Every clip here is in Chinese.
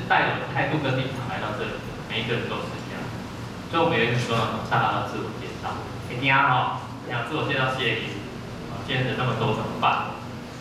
带有态度跟立场来到这里，每一个人都是这样。所以我们有一个很重要的大家的自我介绍。你听啊哈，讲自我介绍谢礼，今天人那么多怎么办？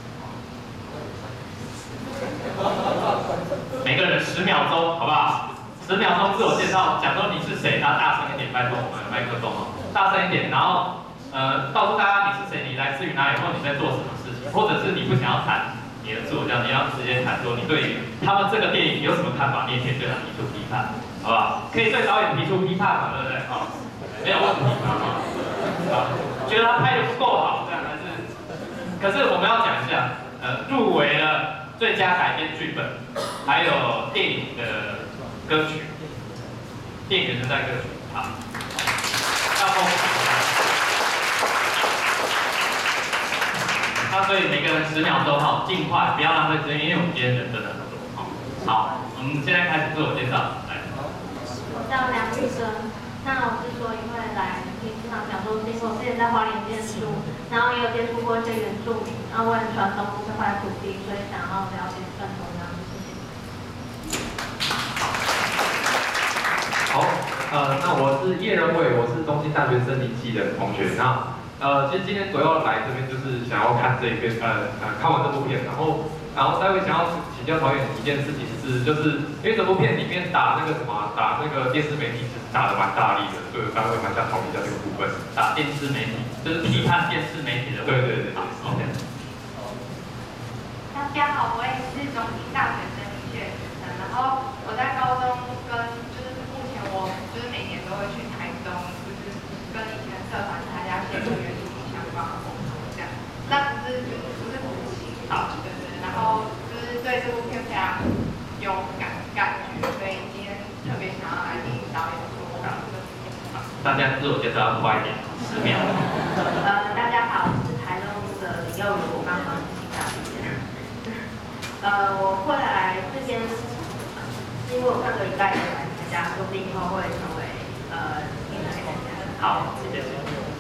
每个人10秒钟，好不好？10秒钟自我介绍，讲说你是谁，然后大声一点，拜托我们麦克风哦，大声一点，然后告诉大家你是谁，你来自于哪里，或者你在做什么事情，或者是你不想要谈你的自我介绍，你要直接谈说你对于他们这个电影有什么看法，你也可以对他提出批判，好不好？可以对导演提出批判嘛，对不对？好，没有问题嘛，觉得他拍的不够好，这样还是？可是我们要讲一下，入围了最佳改编剧本，还有电影的歌曲，电影原声带歌曲，好，要公平。那所以每个人10秒钟哈，尽快，不要浪费时间，因为我们今天人真的很多。好，我们现在开始自我介绍，来。 我叫梁玉珍，那我之所以会来听这场讲座，是因为我之前在花莲念书，然后也有接触过一些原住民，然后我很喜欢东部这块土地，所以想要了解更多这样的事情。 好，那我是叶仁伟，我是中兴大学森林系的同学。那其实今天主要来这边就是想要看这一篇，看完这部片，然后待会想要请教导演一件事情是，就是因为这部片里面打那个电视媒体，其实打得蛮大力的，所以待会蛮想讨论一下这个部分。 打电视媒体，就是批判电视媒体的。 对。 好 ，OK。 大家好，我也是中兴大学生理学生，然后我在高中就是目前我就是每年都会去台中，就是跟以前社团参加一些跟原住民相关的活动这样。那不是补习，好，对，然后就是对这部片非常有感觉，所以今天特别想要来听导演说这个片。 大家自我介绍要快一点，10秒。 大家好，我是台乐屋的李幼如，我刚刚进大学。我会来这边，是因为我上个礼拜也来参加，说不定以后会成为新的参加。 好，谢谢。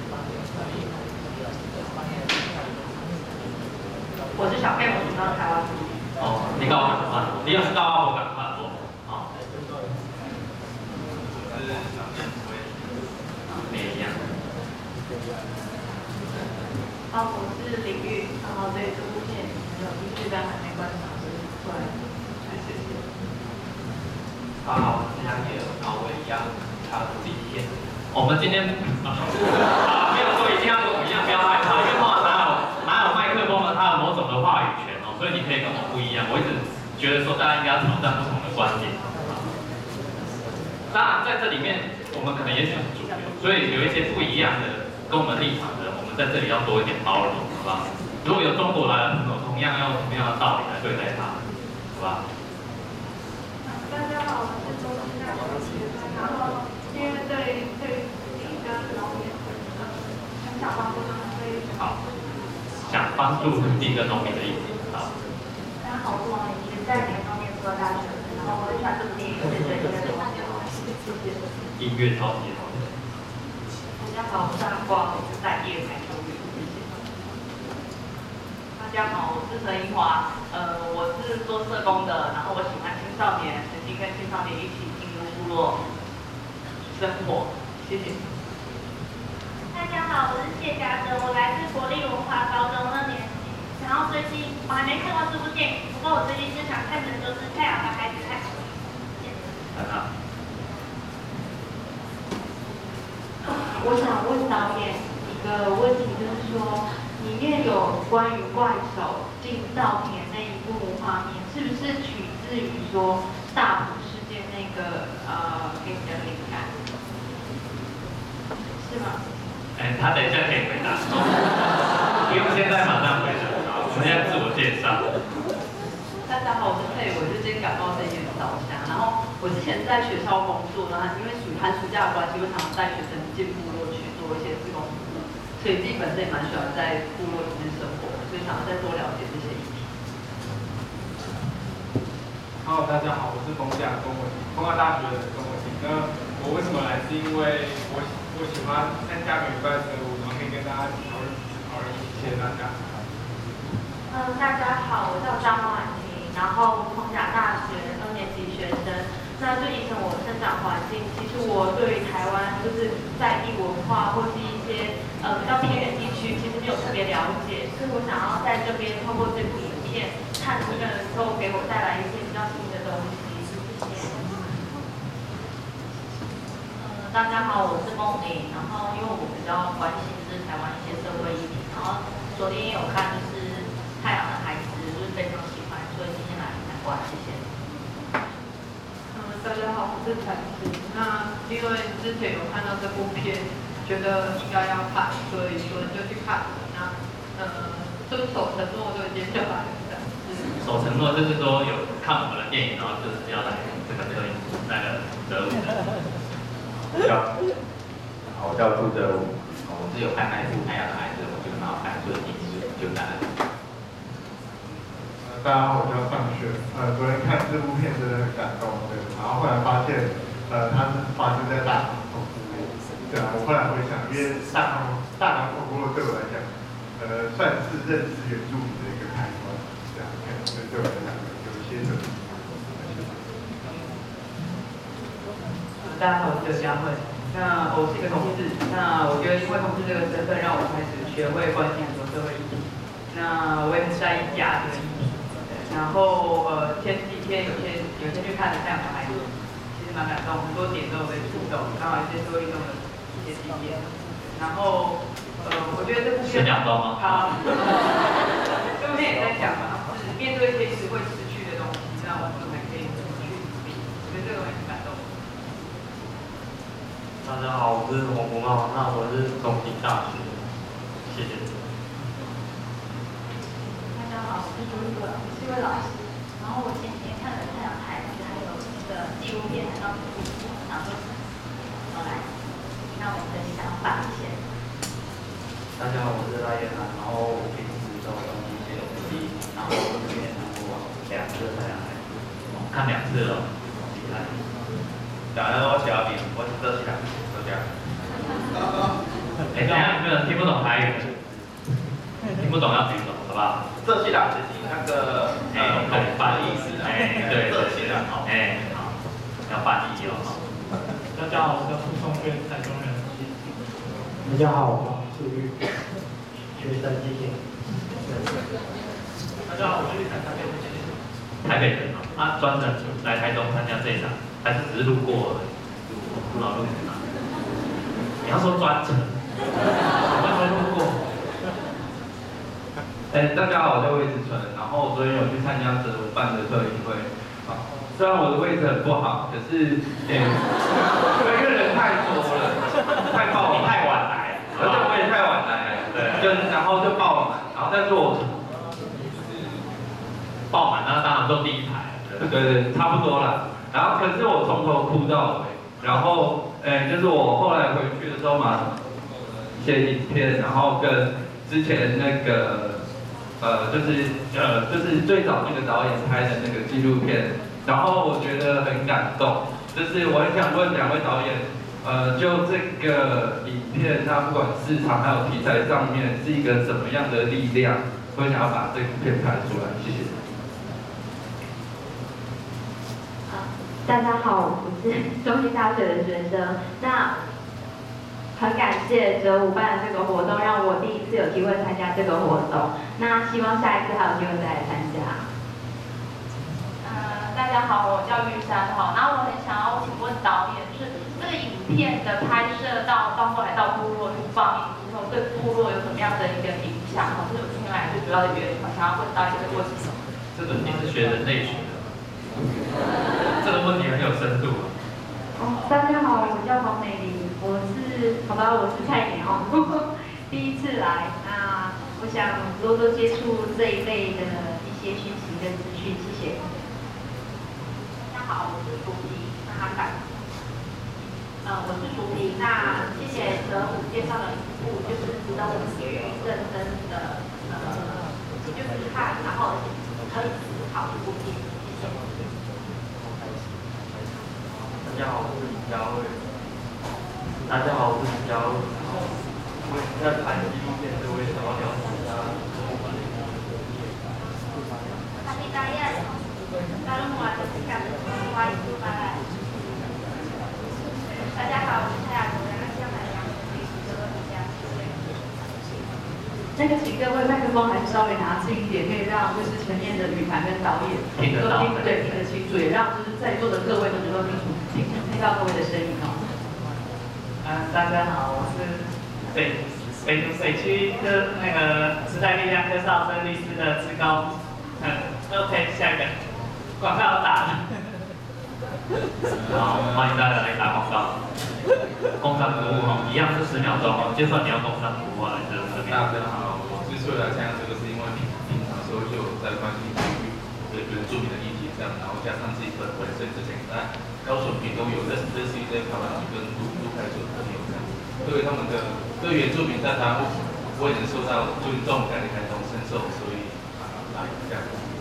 我是小佩，我是到台湾出去。 哦，你跟我讲话，你也是到我讲话不？好。你也一样。 我是林玉，然后对这部片很有兴趣，但还没观赏，所以过来。谢谢。 大家好，我是杨野，然后我一样他独立片。 我们今天没有说一定要跟我一样，不要害怕，因为哪有麦克风的，它有某种的话语权哦，所以你可以跟我不一样。我一直觉得说大家应该要挑战不同的观点。当然在这里面，我们可能也许是主流，所以有一些不一样的跟我们立场的，我们在这里要多一点包容，好不好？如果有中国来的朋友，同样要用同样的道理来对待他，好吧？ 大家好，我是中兴大学学生，然后因为对土地跟农业很想帮助他们，所以好，想帮助土地跟农民的意思。好。 大家好，我是王林瑜，在台中念书的大学生，然后我很喜欢这部电影，对音乐的东西。 音乐超级好。 大家好，我是阿光，我是在业台中语。 大家好，我是陈英华，我是做社工的，然后我喜欢青少年，曾经跟青少年一起进入部落生活，谢谢。 大家好，我是谢家珍，我来自国立文化高中2年级。然后最近我还没看过这部电影，不过我最近最想看的就是《太阳的孩子》太好了。 很好。 我想问导演一个问题，就是说，里面有关于怪手进稻田那一幕画面，是不是取自于说大埔事件那个给你的灵感？是吗？ 他等一下可以回答，不用现在马上回答。我们现在自我介绍。 大家好，我是佩，我是今天感冒肺炎导向。然后我之前在学校工作，然后因为寒暑假的关系，我常常带学生进部落去做一些志工服务，所以自己本身也蛮喜欢在部落里面生活的，所以想要再多了解这些议题。 Hello， 大家好，我是丰大大学的中文系。那我为什么来？是因为我喜欢参加每个礼拜生物，然后可以跟大家一起讨论，谢谢大家。 大家好，我叫张婉婷， 然后逢甲大学2年级学生。那就以前我生长环境，其实我对于台湾就是在地文化或是一些比较偏远地区，其实没有特别了解，所以我想要在这边透过这部影片，看能不能够给我带来一些比较新的东西。谢谢。 大家好，我是梦玲。然后因为我比较关心就是台湾一些社会议题，然后昨天也有看就是《太阳的孩子》，就是非常喜欢，所以今天来参观，谢谢。 大家好，我是彩琪。那因为之前有看到这部片，觉得应该要看，所以说就去看了。那遵守承诺就已经就来了。 守承诺就是说有看我们的电影，然后就是要来这个特影那个德武的。 好，我叫朱德武，我是有看那一部《太阳的孩子》，我觉得蛮好看，所以就来了。 大家好，我叫尚轩。昨天看这部片真的很感动，对。然后后来发现，它是发生在大港口部落。对啊，我后来回想，因为大港口部落对我来讲，算是认识原住民的一个开端。这样，所以对我来讲有一些特别。 大家好，我是刘佳慧。那我是一个同志。那我觉得因为同志这个身份，让我开始学会关心很多社会议题。那我也很在意家这个议题。然后前几天有些去看了《太阳的孩子》，其实蛮感动，很多点都有被触动，刚好一些社会运动的一些经验。然后我觉得这部片 10秒钟吗？ 好，这部片也在讲嘛，是面对一些会失去的东西，那我们还可以怎么去努力？我觉得这个很感动。 大家好，我是洪国茂，那我是中兴大学，谢谢。 大家好，我是朱玉文，我是一位老师。然后我前几天看了《太阳孩子》，还有一个纪录片《海上徒步》，然后我来让我分享发现。 大家好，我是赖彦涵，然后我平时都东西写手机，然后我之前看过2次的太阳孩子， 看2次了，厉害。 然后我写到底，我只这2次，就这样。 等一下，有没有人听不懂台语？听不懂要举手，好不好？ 这些就是那个懂翻译是的， 对， 这些的好，要翻译哦。 大家好，我叫傅松轩，台中人。 大家好，我是玉，学生谢谢。 大家好，我是玉台北人。 台北人啊，专程来台中参加这一场，还是只是路过而已？路老路啊？你要说专程，我要说路过。 大家好，我叫魏志纯，然后我昨天有去参加德武办的特映会，虽然我的位置很不好，可是因为人太多了，太爆满， 太晚来， 而且我也太晚来，对，然后就爆满，然后但是我爆满，那当然坐第一排， 对，差不多啦。然后可是我从头哭到尾，然后就是我后来回去的时候嘛，写影片，然后跟之前那个就是最早那个导演拍的那个纪录片，然后我觉得很感动，就是我很想问2位导演，就这个影片它不管市场还有题材上面是一个什么样的力量，会想要把这部片拍出来？谢谢。 大家好，我是中兴大学的学生。那很感谢德武办的这个活动，让我第一次有机会参加这个活动。那希望下一次还有机会再来参加。 大家好，我叫玉山哈。然后我很想要请问导演，就是这个影片的拍摄到后来到部落去放映之后，对部落有什么样的一个影响？这是我今天来最主要的原因。我想要问导演这个问题。 这个你是学人类学的，这个问题很有深度。 大家好，我叫黄美玲，我是菜鸟，第一次来。那我想多多接触这一类的一些讯息跟资讯，谢谢。 大家好，我是淑萍，我是淑萍。那谢谢德武介绍了一部就是值得我们去认真的就是看，然后可以思考的一部电影。谢谢。 大家好，我是李佳慧。大家好，我是李佳慧。我在拍纪录片，所以我也想要了解一下。 大家大家好，我是蔡雅茹，来自香港杨子历史的作家，谢谢。 那个请各位麦克风还是稍微拿近一点，可以让就是前面的语坛跟导演听得到， 对，听得清楚，也让就是在座的各位都能够听到各位的声音哦。 大家好，我是北投水区科那个时代力量科少生律师的志高。OK， 下一个广告打了。 好，欢迎大家来打广告。工商服务哈，一样是10秒钟哦，就算你要工商服务来这边。 大家好，我之所以来参加这个，是因为平常时候就有在关心原住民的议题这样，然后加上自己本身之前在高雄屏东有认识一些台湾族跟陆海族的朋友这样，对他们的对原住民在台湾不会能受到尊重感感同身受，所以来这样。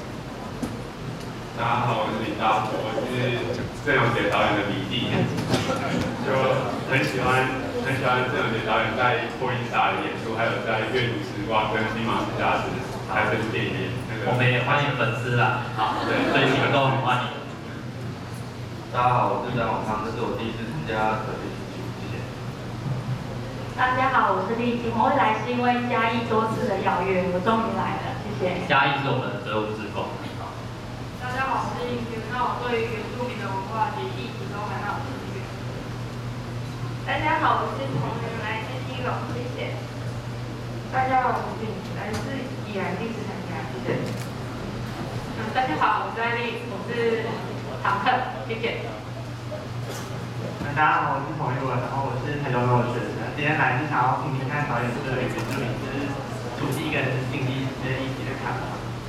大家好，我是李大博，我是郑永杰导演的迷弟，就很喜欢郑永杰导演在播音傻的演出，还有在阅读时光跟金马时代拍这部电影我们也欢迎粉丝啦，好，对，所以你们都很欢迎。 大家好，我是张永康，这是我第一次参加特别演出，谢谢。 大家好，我是丽晶，我会来是因为嘉义多次的邀约，我终于来了，谢谢。 嘉义是我们的责务志工。 大家好，我是应君，那我对于原住民的文化及议题都蛮有兴趣。大家好，我是同仁，来自基隆，谢谢。 大家好，我是品，来自宜兰第10参加，谢谢。 大家好，我是艾丽，我是常客，谢谢。 大家好，我是彭玉文，然后我是台中的学生，今天来是想要听听看导演对原住民之土地跟经济这些议题的看法。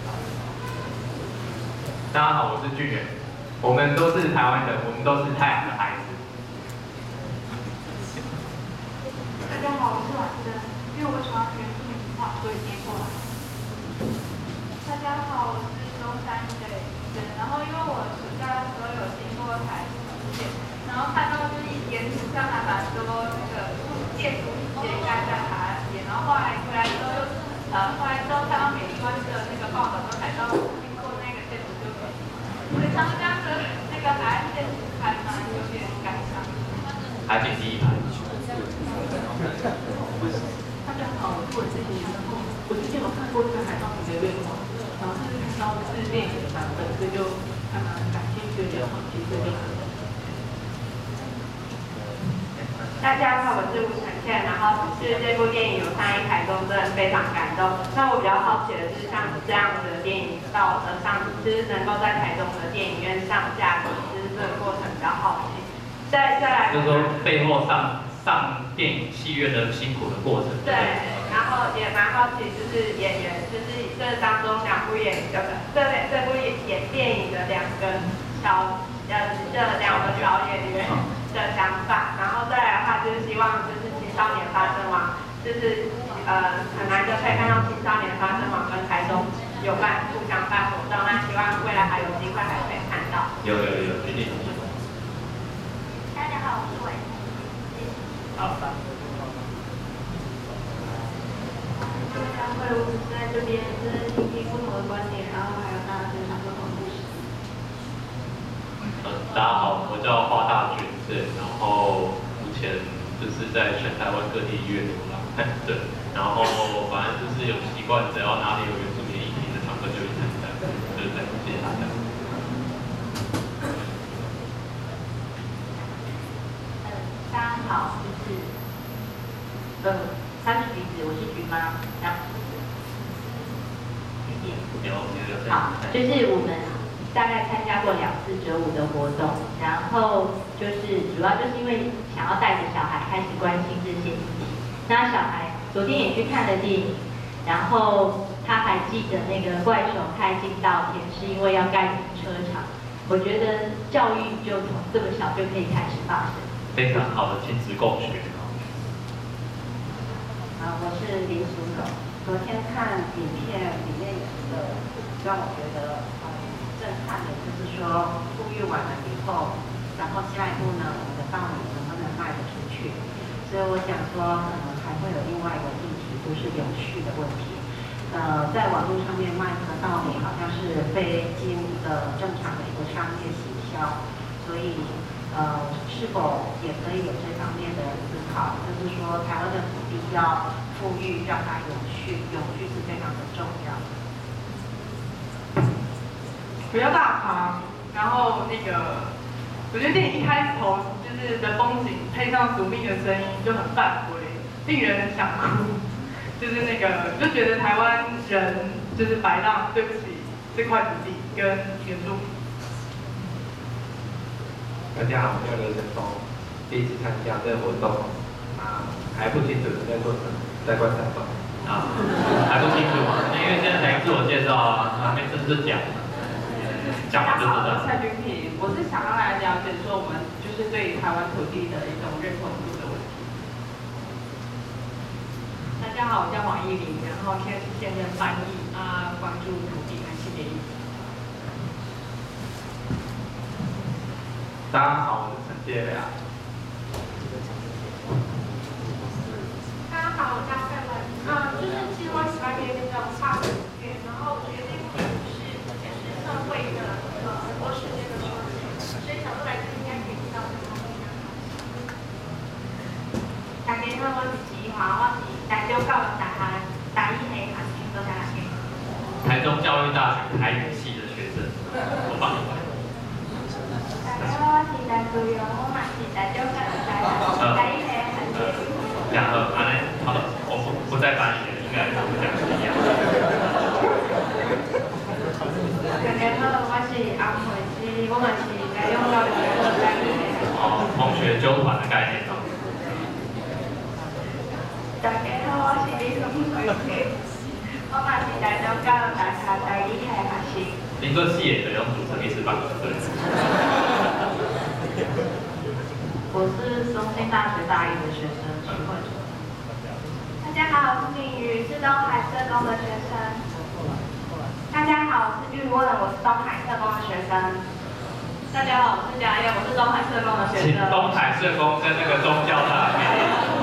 大家好，我是俊远，我们都是台湾人，我们都是太阳的孩子。 大家好，我是婉珍，因为我喜欢原住民文化，所以接过来。 大家好，我是中山的人，然后因为我暑假的时候有经过台中县，然后看到就是沿途上还蛮多那个建筑直接盖在海岸边，然后后来回来之后后来之后看到美观的那个报道，都才知道经过那个建筑就可以。所以长江的那个海岸线还蛮有点感伤。 海景第一排。 大家好，我是文志平，我之前有看过这个海上蝴蝶恋花，然后是看到是电影的版本，所以就还蛮感兴趣的，好奇所以就看了。 大家好，我是吴承倩，然后是这部电影有上映台中，真的非常感动。那我比较好奇的是，像这样的电影就是能够在台中的电影院上架，其实这个过程比较好奇。再来， 就是说背后上电影戏院的辛苦的过程。 对，然后也蛮好奇，就是演员，就是这当中2部演这部演电影的2个小演员的想法，然后再来的话就是希望就是青少年发声网，就是很难得可以看到青少年发声网跟台中有互相办活动，那希望未来还有机会还可以看到。 有，一定。 大家好，我是伟。 好。 各位参会，我只是在这边就是听听不同的观点，然后还有大家分享不同的故事。 大家好，我叫花大军，对，然后目前就是在全台湾各地医院流浪，对，然后反正就是有习惯，只要哪里有原住民议题的场合就会参加，就是这样，谢谢大家。 大家好，就是三十橘子，我是橘妈，这样。谢谢。好，就是我们大概参加过2次折舞的活动，然后就是主要就是因为想要带着小孩开始关心这些议题。那小孩昨天也去看了电影，然后他还记得那个怪手开进稻田是因为要盖停车场。我觉得教育就从这么小就可以开始发生。 非常好的亲子共学。 我是林淑荣。昨天看影片里面有一个让我觉得震撼的，就是说呼吁完了以后，然后下一步呢，我们的稻米能不能卖得出去？所以我想说，可能还会有另外一个议题，就是永续的问题。在网络上面卖这个稻米，好像是非经正常的一个商业行是否也可以有这方面的思考？就是说，台湾的土地要富裕，让它永续是非常的重要。 比较大咖，然后我觉得电影一开头就是的风景配上署名的声音就很犯规，令人很想哭。就是就觉得台湾人就是白浪对不起这块土地跟原住民。 大家好，我叫刘振峰，第一次参加这个活动，还不清楚你在做什么，在观察吧。 还不清楚吗？因为现在才自我介绍啊，还没正式讲。讲完就知道。 蔡君平，我是想要来了解说我们就是对于台湾土地的一种认同度的问题。 大家好，我叫黄依玲，然后现在是现任翻译关注土地和系列议题。 大家好，我是陈介良。 大家好，我叫费文。就是其实我喜欢别人的画的影片，然后我觉得这部分是社会的很多事件的说明，所以想说来这应该可以知道这方面的。大家好，我是吉华，我是台中教育大学台语系学生，多谢大家。 台中教育大学台语系的学生，我帮你问。 大家好，我是台中勇，我嘛是台中教育大学台语系学生。 两个，好的，我不再翻译了，应该跟我讲的一样。 大家好，我是安慧芝，我嘛是台中教育大学台语系。 同学纠团的概念哦。 大家好，我是李松水，我嘛是台中教育大学台语系学生。 林顺系也可以用主持历史版，对。 我是中兴大学大一的学生徐慧纯。 大家好，我是敏瑜，是东海社工的学生。大家好，我是玉问，我是东海社工的学生。 大家好，我是嘉燕，我是东海社工的学请生。 东海社工跟那个宗教大学。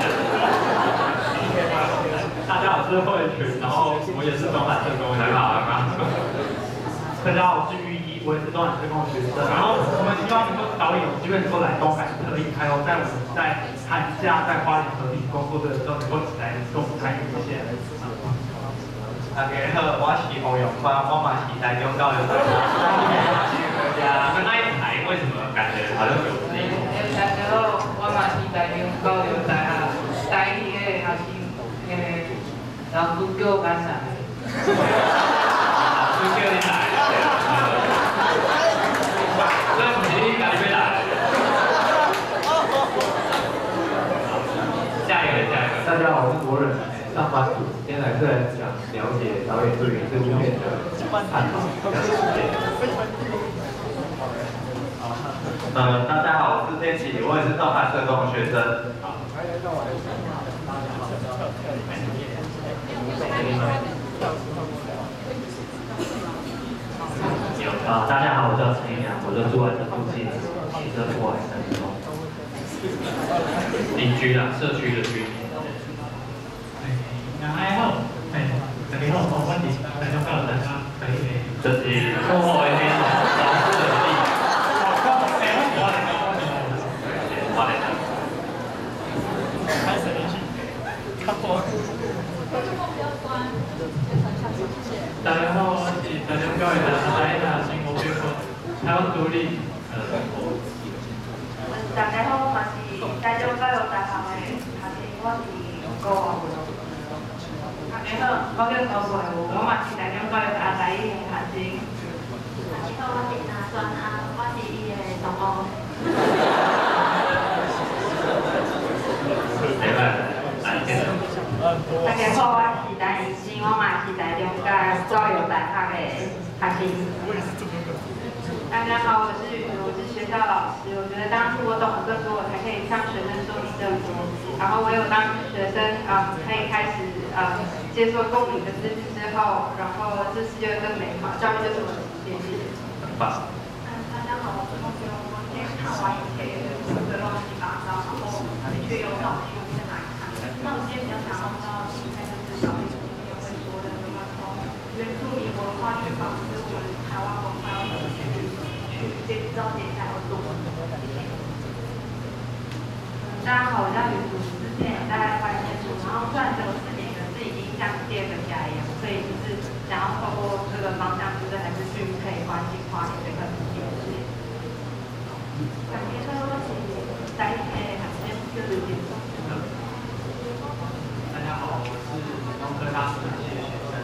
大家好，我是慧群，然后我也是东海社工。 很好，很好。 大家好，我是玉一，我也是东海社工的学生。然后我们希望能够导演有机会能够来东海特意，还有在我们在寒假在花莲和平工作的时候，能够起来跟我们参与一些。 大家好，我是洪永宽，我嘛是台中教育大学。 你们那一排为什么感觉好像有那种？ 大家好，我嘛是台中教育大学台语的学生，老师叫我干啥？ 老师叫你来。所以不是你赶紧来。下一个，下一个。 大家好，我是国人，上班族，今天来这来讲了解导演对于这部片的看法。 大家好，我是天启，我也是东海社工的学生。 大家好，我叫陈一良，我就住在这附近，骑车过来3分钟。 邻居啦，社区的居民。 大家好，大家好，我是台中教育大学台语系。 这是幕后的黑手，老师的力。 大家好，我是台中教育大学台语系新国学科台湾独立。 大家好，我是台中教育大学的学生，我是高王。大家好，我叫高慧武，我嘛是台中教育大学台语的学生。大家好，我是拿酸啊，我是伊的同学。大家好，我是陈怡欣，我嘛是台中教育大学的学生。大家好，我是学校老师。我觉得当初我懂得更多，我才可以向学生说明更多。然后我有当学生，可以开始接受公民的知识之后，然后这世界更美好。教育就是我的世界，谢谢。 很棒。 大家好，我是孟学荣。我今天看完影片，有点乱七八糟，然后的确有脑筋在哪里看。那我今天比较想要知道，应该就是小李今天会说的，那么从原住民文化去反思我们台湾文化要怎么去了解一下要做什么。 大家好，我叫吕祖，之前有大概关念书，然后虽然只有4年，可是已经像第2个家一样，所以就是想要透过这个方向，就是还是去可以关心花莲这个土地事业。感谢各位，在一起还是就是结束。 大家好，我是中科大数学系的学生。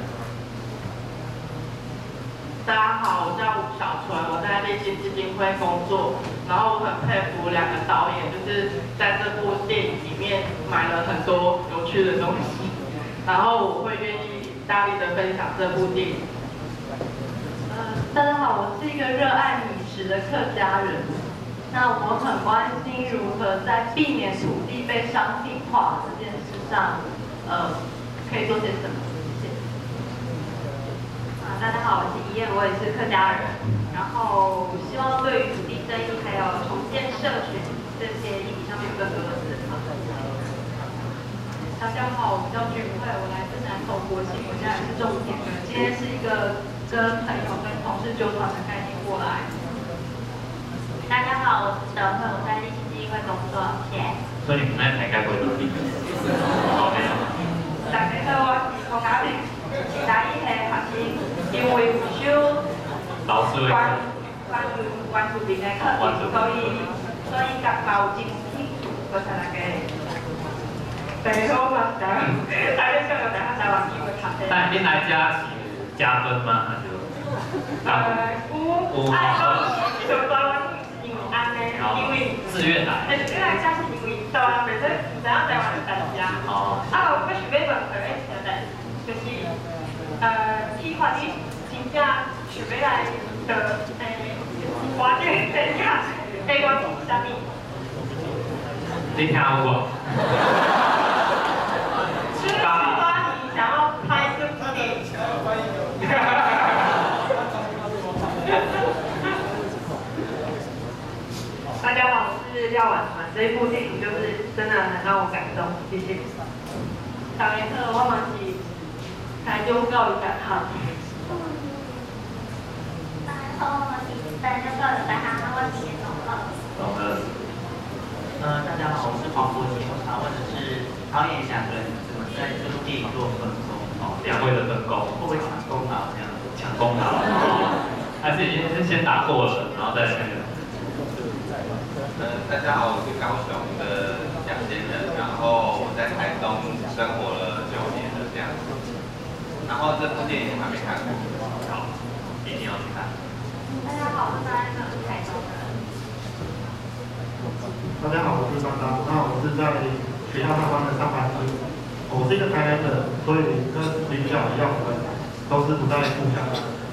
大家好，我叫吴小纯，我在立基基金会工作。然后我很佩服2个导演，就是在这部电影里面买了很多有趣的东西。然后我会愿意大力的分享这部电影。 大家好，我是一个热爱米食的客家人。那我很关心如何在避免土地被商品化这件事上，可以做些什么？谢谢。大家好，我是怡燕，我也是客家人。然后希望对于土地争议还有重建社群这些议题上面有更多的思考。大家好，我叫俊慧，我来自南投国信，我现在是种田的。今天是一个跟朋友跟同事纠团的概念过来。 大家好，我是德惠，我在立基基金会工作，谢谢。 所以你们那才该不会努力。好，没有。 大家好，我是洪雅玲，大一系学生，因为不少关注民的课题，所以甲包真兴趣，我才来个最好嘛，大家想要大家台湾机会读的。 但您来加加分吗？还是？ 有就台湾因为安尼，因为自愿来。 自愿来加是因为台湾本身唔知影台湾的大家。 哦。 我想要问一个代志，就是计划你真正想要来的花莲怎样？台湾是啥物？ 你听有无？ 就是发你想要拍这部电影。大家好，我是廖婉团，这一部电影就是真的很让我感动，谢谢。大家好，我嘛是台中教育大学。 大家好，我是台中教育大学，我是叶总乐。 总乐。 大家好，我是黄国杰，我想问的是导演想跟怎么在这部电影做分工？ 两位的分工。 会不会抢功劳这样？ 抢功劳。还是已经是先打过了，然后再那个。 大家好，我是高雄的蒋先生，然后我在台东生活了9年了这样子。然后这部电影还没看过，好，一定要去看。 大家好，我是台中人。 大家好，我是张张，那我是在学校上班的上班族。我是一个台南人，所以跟林小一样，我们都是不在故乡。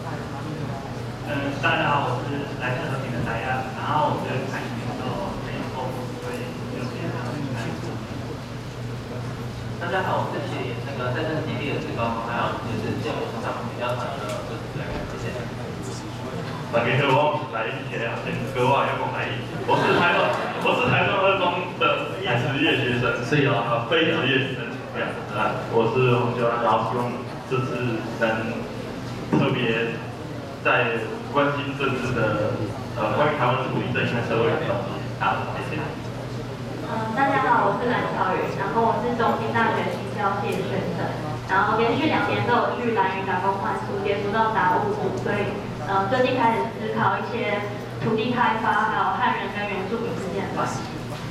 大家好，我是来自和平的戴亚，然后我觉得看影片都没有后悔，所以有点难过。 大家好，我是写在这个基地的职高，还有就是建筑上比较长的这几个人，谢谢。 大家好，我是来一天啊，各位要讲来一，我是台中二中的非职业学生， 是哦， 非职业学生这样我是洪秀安，然后希望这次能特别在关心政治的关于台湾的土地正义和社会的东西。好，谢谢。 大家好，我是蓝巧宇，然后我是中兴大学行销系的学生，然后连续2年都有去兰屿打工换宿，接触到达物组，所以最近开始思考一些土地开发，还有汉人跟原住民之间的关系。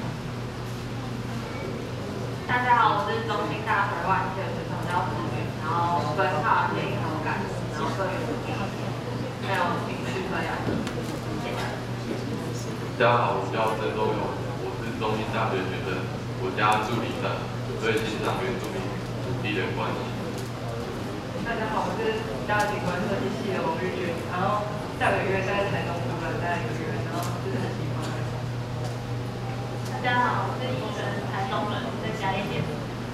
大家好，我是中兴大学外系的学生，叫思云，然后分化电影很有感觉，然后对于土地没有兴趣这样。谢谢。 大家好，我叫曾周勇，我是中兴大学学生，我家住里站，所以欣赏原住民土地的关系。 大家好，我是嘉景观设计系的王玉君，然后下个月在台东读了大概1个月，然后就是很喜欢。 大家好，我是怡璇，台中人，在嘉义念书。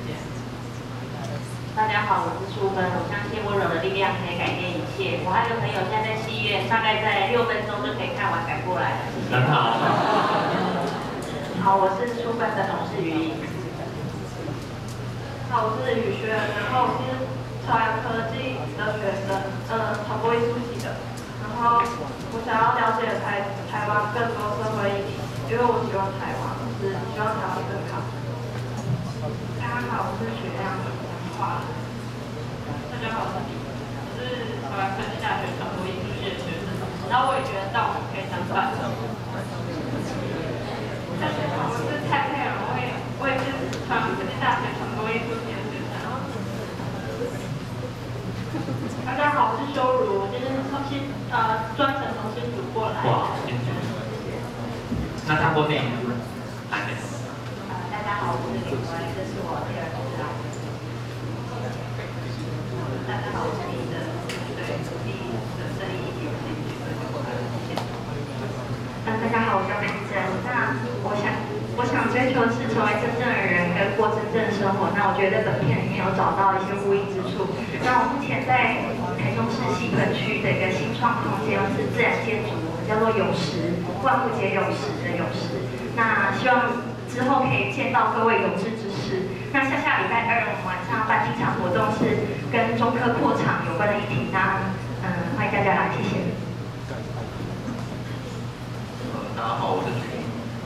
大家好，我是淑芬，我相信温柔的力量可以改变一切。我还有个朋友现在在戏院，大概在6分钟就可以看完改过来了。 很好。 好，我是淑芬的同事于颖。 好，我是雨轩，然后我是朝阳科技的学生，传播艺术系的。然后我想要了解台湾更多社会议题，因为我喜欢台湾。 是希望台湾更好。大家好，我是学亮的话。 大家好，我是台湾科技大学传播艺术系的学生，然后我也觉得到我可以当班长。大家好，我是蔡佩尔，我也是台湾科技大学传播艺术系的学生。 大家好，我是修如，我今天专程从新竹过来。 哇，新竹。那看过电影吗？还没。 大家好，我是李薇，这是我第二次来。大家好，我是李的，对土地的生意一点兴趣，所以就过来了，谢谢。 大家好，我叫佩珍。那我想追求是成为真正的人，跟过真正的生活。那我觉得本片里面有找到一些呼应之处。那我目前在台中市西屯区的一个新创空间是自然建筑，叫做有时，万物皆有时的有时。那希望之后可以见到各位有志之士。那下礼拜2我们晚上要办一场活动，是跟中科扩厂有关的议题。那欢迎大家来，谢谢。 大家好，我是许。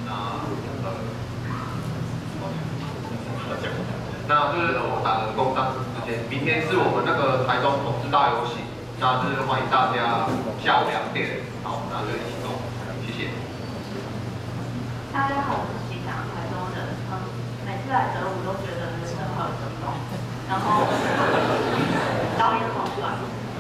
那就是我打个工商时间，明天是我们那个台中同志大游行，那就是欢迎大家下午2点，好，那就一起走，谢谢。 大家好，我是机长，台中人。每次来德武都觉得人生好激动，然后导演好帅。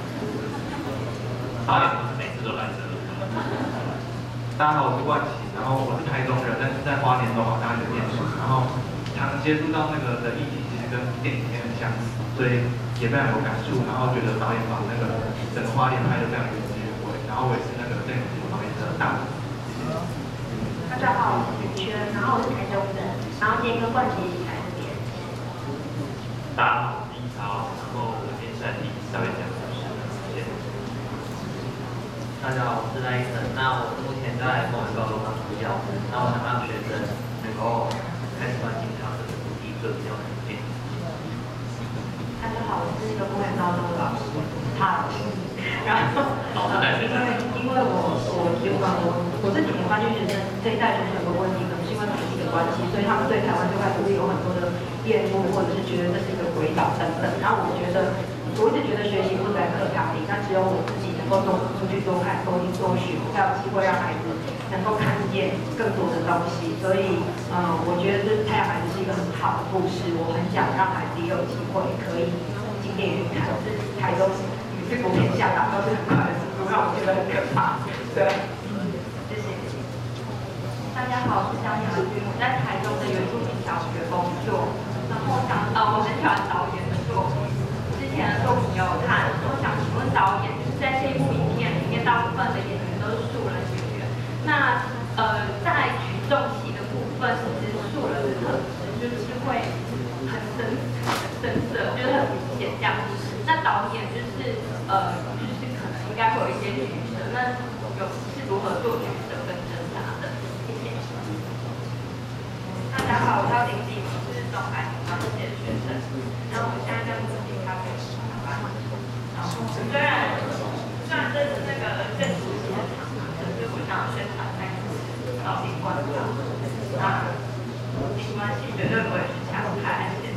导演不是每次都来德武。大家好，我是冠奇，然后我是台中人，但是在花莲东华大学念书，然后常接触到那个的议题，其实跟电影片很相似，所以也非常有感触，然后觉得导演把那个整个花莲拍得非常原汁原味，然后我也是那个郑永基导演的大粉丝。 大家好，我是雨轩，然后我是台中人，然后今天跟冠奇一起来这边。 大家好，我是易超，然后我今天是来听稍微讲故事的，谢谢。 大家好，我是赖医生。那我目前在公园高中当助教，那我想让学生能够开始关心他们的土地最重要的一点。 大家好，我是一个公园高中的老师，他老师。然后因为我这几年发现学生这一代学生有个问题，可能是因为土地的关系，所以他们对台湾这块土地有很多的厌恶，或者是觉得这是一个鬼岛等等。然后我一直觉得学习不在课堂里，那只有我自己能够多出去多看、多听、多学，才有机会让孩子能够看见更多的东西。所以，我觉得这太阳孩子是一个很好的故事，我很想让孩子也有机会可以进电影院看。是台中这部片下达都是很快的速度，让我觉得很可怕。对，谢谢。 大家好，我是江雅君，我在台中的原住民小学工作。然后我很喜欢导演的作品。之前的作品有看，我想请问导演，就是在这一部影片里面，大部分的演员都是素人演员。那在举重戏的部分，其实素人的特质就是会很深色，就是很明显这样子。那导演就是可能应该会有一些取舍，那是如何做取舍跟挣扎的？谢谢。 大家好，我叫林静，我是中海高中的学生，然后我现在在自己咖啡师上班。然后虽然这是那个更熟悉的场合，可是我想要宣传那个到底观众，那没关系，绝对不会是强拍，谢谢。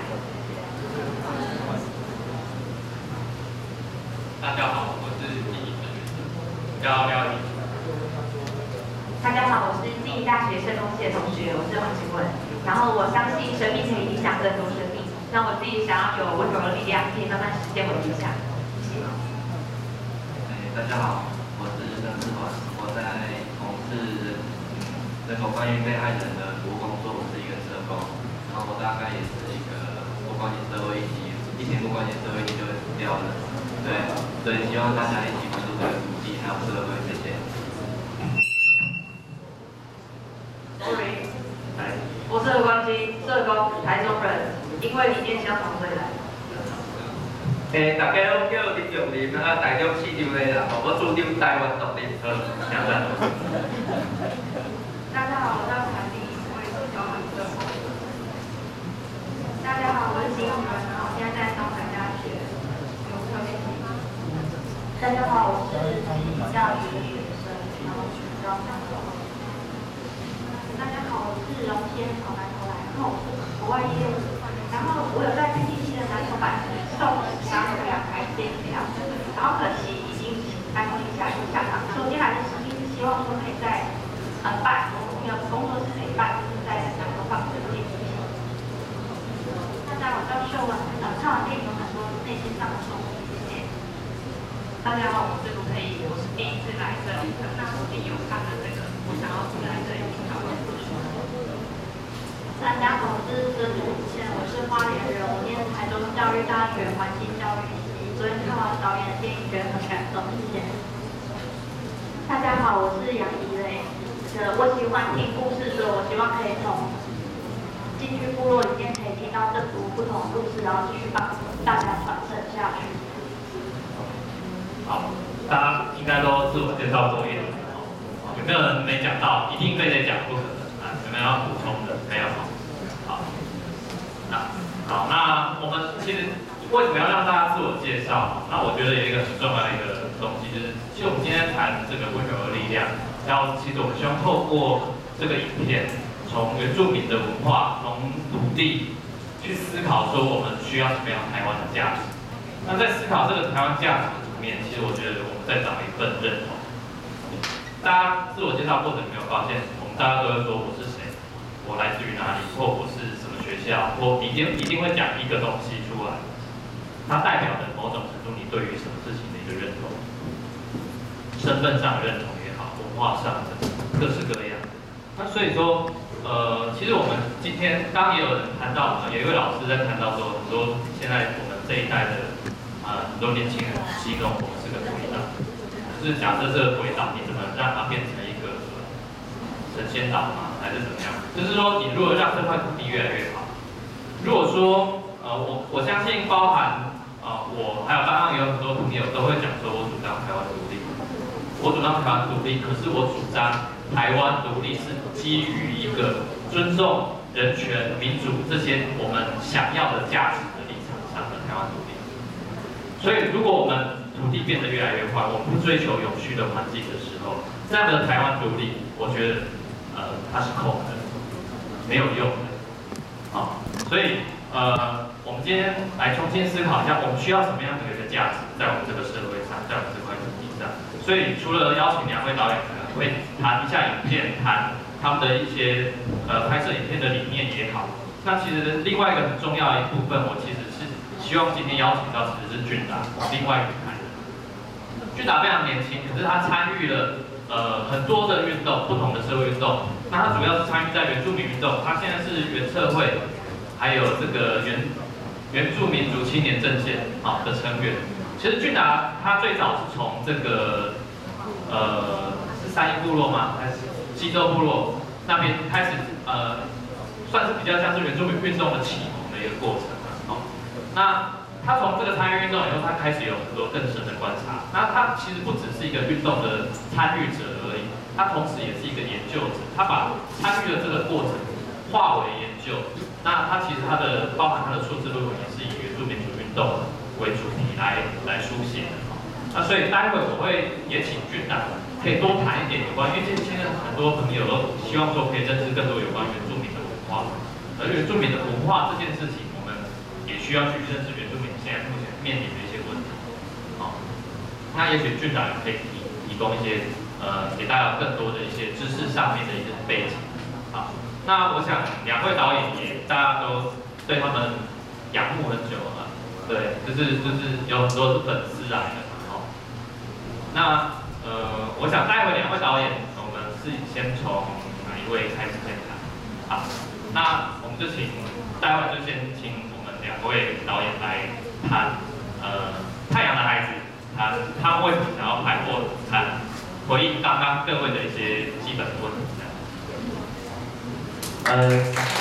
大家好，我是第一的学生，叫廖毅。 大家好，我是静宜大学社工系的同学，我是黄晴雯。然后我相信生命可以影响更多生命，那我自己想要有温柔的力量，可以慢慢实现我的理想。谢谢。 大家好，我是邓志环，我在从事人口关于被害人的服务工作，我是一个社工，然后我大概也是一个不关心社会议题，一天不关心社会议题就会死掉的。对，所以希望大家一起关注这个土地还有社会，谢谢。 Sorry，我是何光基，社工，台中人，因为理念相同所以来。 大家拢叫林永林啊，台中市长的啦，我主张台湾独立，好，谢谢。 大家好，我叫凯莉，我也是交换社工。大家好，我是金永仁，然后现在在东海大学。 大家好，我是台艺大学的学生，然后是高三。 大家好，我是间跑南投来，然后我是国外业务，然后我有在 PTT 的南投版送12台电票，然后可惜已经搬回下场。所以我接下来的事情是希望说可以在办，我们有工作室可以办，就是在南投放这个电影。大家我叫秀文，看完电影有很多内心上的收获。 大家好，我是卢佩仪，我是第一次来这里的。那我也有看了这个，我想要来这里听讨论。 大家好，我是曾祖倩，我是花莲人，我念台中教育大学环境教育系。昨天看完导演的电影，觉得很感动，谢谢。大家好，我是杨怡蕾。我喜欢听故事，所以我希望可以从进去部落里面可以听到政府不同的故事，然后继续帮大家传承下去。 好，大家应该都自我介绍作业了，有没有人没讲到？一定非得讲，不可能啊！有没有要补充的？没有。好，那我们其实为什么要让大家自我介绍？那我觉得有一个很重要的一个东西，就是其实我们今天谈这个温柔的力量，其实我们希望透过这个影片，从原住民的文化，从土地去思考说我们需要什么样台湾的价值。那在思考这个台湾价值其实我觉得我们在找一份认同。大家自我介绍过程有没有发现，我们大家都会说我是谁，我来自于哪里，或我是什么学校，或一定会讲一个东西出来，它代表的某种程度你对于什么事情的一个认同，身份上的认同也好，文化上的各式各样的。那所以说，其实我们今天刚也有人谈到，有一位老师在谈到说，很多现在我们这一代的。很多年轻人形容我们是个鬼岛，就是假设这个鬼岛，你怎么让它变成一个神仙岛吗？还是怎么样？就是说，你如果让这块土地越来越好，如果说我相信包含我还有刚刚有很多朋友都会讲说，我主张台湾独立，我主张台湾独立，可是我主张台湾独立是基于一个尊重人权、民主这些我们想要的价值的立场上的台湾独立。所以，如果我们土地变得越来越坏，我们不追求永续的环境的时候，这样的台湾独立，我觉得，它是空的，没有用的。所以，我们今天来重新思考一下，我们需要什么样的一个价值，在我们这个社会上，在我们这块土地上。所以，除了邀请2位导演可能会谈一下影片，谈他们的一些拍摄影片的理念也好，那其实另外一个很重要的一部分，我其实希望今天邀请到其实是俊达，另外一个台人。俊达非常年轻，可是他参与了很多的运动，不同的社会运动。那他主要是参与在原住民运动，他现在是原社会，还有这个原住民族青年阵线的成员。其实俊达他最早是从这个是三一部落吗？还是西周部落那边开始算是比较像是原住民运动的启蒙的一个过程。那他从这个参与运动以后，他开始有很多更深的观察。那他其实不只是一个运动的参与者而已，他同时也是一个研究者。他把参与的这个过程化为研究。那他其实包含他的硕士论文也是以原住民族运动为主题来书写的。那所以待会我会也请俊达可以多谈一点有关，因为现在很多朋友都希望说可以认识更多有关原住民的文化，而原住民的文化这件事情。也需要去认识原住民现在目前面临的一些问题，那也许俊达也可以提供一些给大家更多的一些知识上面的一些背景，好，那我想2位导演也大家都对他们仰慕很久了，对，就是有很多是粉丝来的，那我想待会2位导演，我们是先从哪一位开始先谈，好，那我们就待会就先请。2位导演来谈太阳的孩子，他们为什么想要拍，或谈回应刚刚各位的一些基本的问题。